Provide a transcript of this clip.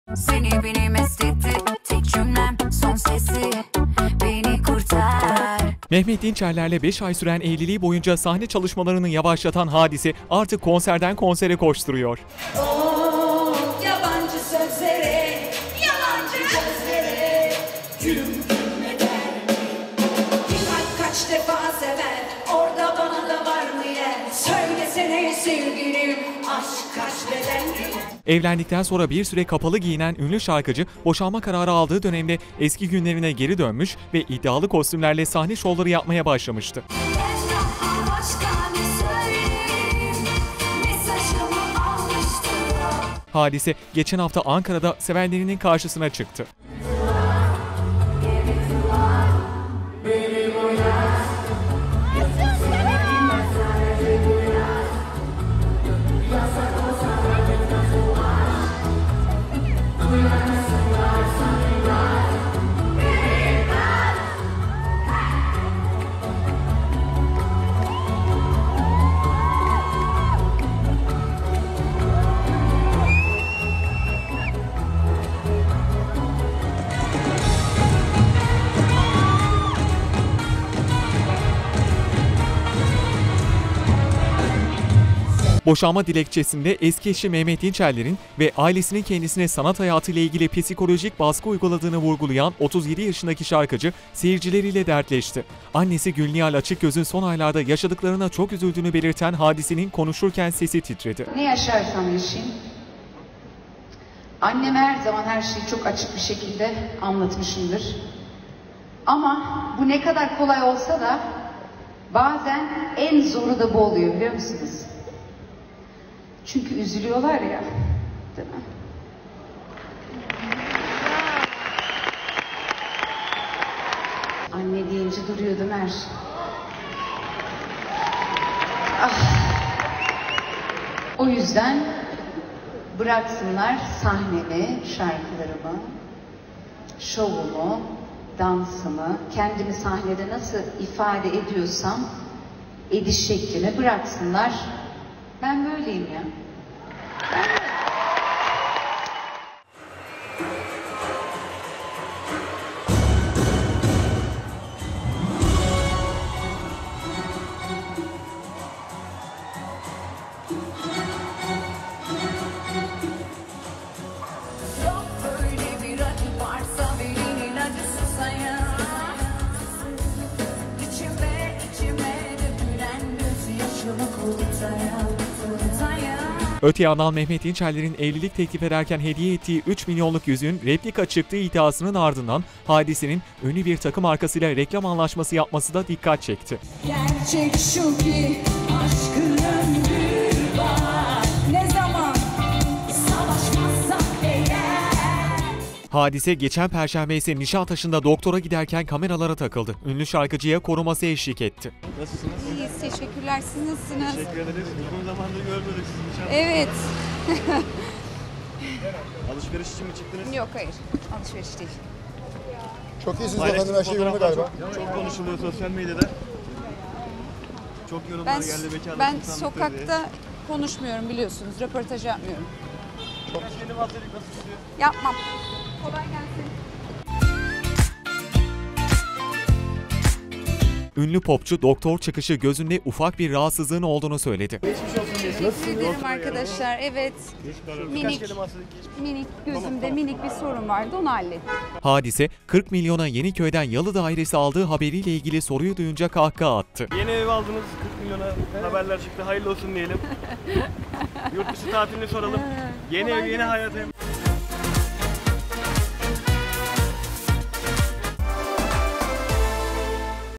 Seni beni mest etti, tek cümlem son sesi, beni kurtar. Mehmet Dinçerler'le 5 ay süren evliliği boyunca sahne çalışmalarını yavaşlatan Hadise artık konserden konsere koşturuyor. Yabancı sözlere, yalancı gözlere, güm güm eder. Kaç defa sever, orada bana da var mı yer? Söylesene sevgilim, aşk kaç bedenli. Evlendikten sonra bir süre kapalı giyinen ünlü şarkıcı, boşanma kararı aldığı dönemde eski günlerine geri dönmüş ve iddialı kostümlerle sahne şovları yapmaya başlamıştı. Hadise geçen hafta Ankara'da sevenlerinin karşısına çıktı. Boşanma dilekçesinde eski eşi Mehmet Dinçerler'in ve ailesinin kendisine sanat hayatıyla ilgili psikolojik baskı uyguladığını vurgulayan 37 yaşındaki şarkıcı seyircileriyle dertleşti. Annesi Gülnihal Açıkgöz'ün son aylarda yaşadıklarına çok üzüldüğünü belirten Hadise'nin konuşurken sesi titredi. Ne yaşarsam yaşayayım, anneme her zaman her şeyi çok açık bir şekilde anlatmışımdır. Ama bu ne kadar kolay olsa da bazen en zoru da bu oluyor, biliyor musunuz? Çünkü üzülüyorlar ya, değil mi? Anne deyince duruyordum her şey. O yüzden bıraksınlar sahnemi, şarkılarımı, şovumu, dansımı, kendimi sahnede nasıl ifade ediyorsam ediş şeklimi bıraksınlar. Ben böyleyim ya. Ben böyleyim. Yok böyle bir acı varsa verinin acısı sayar. İçime dökülen gözyaşımı kurtaran. Öte yandan Mehmet Dinçerler'in evlilik teklif ederken hediye ettiği 3 milyonluk yüzüğün replika çıktığı iddiasının ardından Hadise'nin ünlü bir takım markasıyla reklam anlaşması yapması da dikkat çekti. Gerçek şu ki aşkın ömrü var. Ne zaman savaşmazsak eğer. Hadise geçen perşembe ise Nişantaşı'nda doktora giderken kameralara takıldı. Ünlü şarkıcıya koruması eşlik etti. Nasılsınız? İyiyiz, teşekkürler. Siz nasılsınız? Teşekkür ederiz. Uzun zamandır görmedik sizi nişan. Evet. Alışveriş için mi çıktınız? Yok, hayır. Alışveriş değil. Çok iyisiniz efendim, her şey yolunda galiba. Çok konuşuluyor sosyal medyada. Çok yorumlar Ben, geldi bekarlık ben insanlıktır sokakta diye. konuşmuyorum biliyorsunuz. Röportaj yapmıyorum. Birkaç kelime atladık, nasıl gidiyor? Yapmam. Kolay gelsin. Ünlü popçu doktor çıkışı gözünde ufak bir rahatsızlığın olduğunu söyledi. Geçmiş olsun diye. Teşekkür ederim arkadaşlar. Evet. Birkaç Minik, kelime atladık. minik gözümde minik bir sorun vardı. Onu hallettim. Hadise 40 milyona Yeniköy'den yalı dairesi aldığı haberiyle ilgili soruyu duyunca kahkaha attı. Yeni ev aldınız, 40 milyona haberler çıktı. Hayırlı olsun diyelim. Yurt dışı tatilini soralım. Yeni ev, yeni hayat.